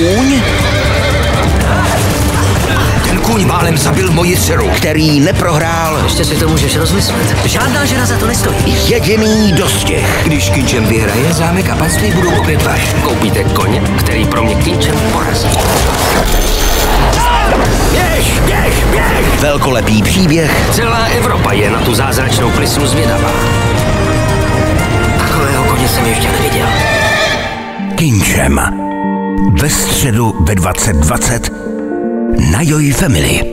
kůň? Ten kůň málem zabil moji dceru, který neprohrál. Ještě si to můžeš rozmyslet. Žádná žena za to nestojí. Jediný dostih. Když Kinčem vyhraje, zámek a panství budou opět váš. Koupíte koně, který pro mě Kinčem porazí. Běž, běž, běž! Velkolepý příběh. Celá Evropa je na tu zázračnou plisnu zvědavá. Takového koně jsem ještě neviděl. Kinčem. Ve středu ve 20:20 na JOJ Family.